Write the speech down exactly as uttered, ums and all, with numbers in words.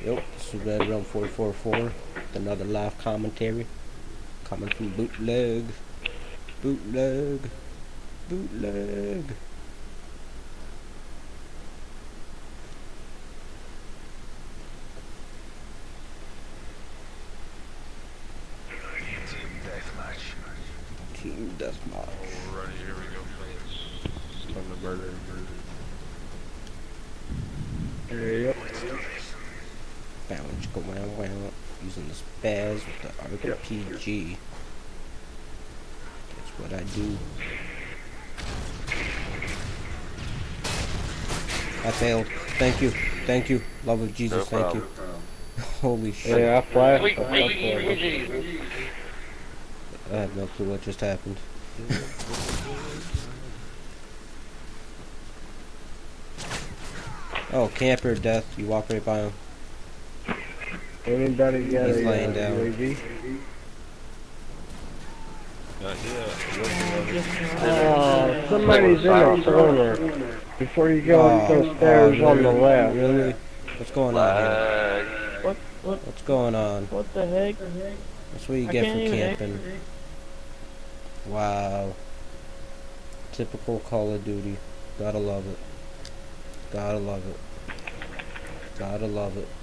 Yep, this is ReDRuM four four four with another live commentary coming from Bootleg. Bootleg. Bootleg. Team deathmatch. Team deathmatch. Alrighty, here we go, friends. Time to murder and murder. Yep. Bounce, go round, round. Using the spaz with the R P G. That's what I do. I failed. Thank you. Thank you. Love of Jesus, No thank you. Holy shit. Yeah, I flashed. Wait, I wait, flashed wait, it. wait. I have no clue what just happened. Oh, camper death. You walk right by him. Anybody got He's a laying uh, down. U A V? Not yet. Oh, somebody's in the corner. Before you go up Oh, those stairs oh, on the really? left. Really? What's going on here? Lag. What? What? What's going on? What the heck? That's what you I get can't for even camping. Wow. Typical Call of Duty. Gotta love it. Gotta love it. Gotta love it.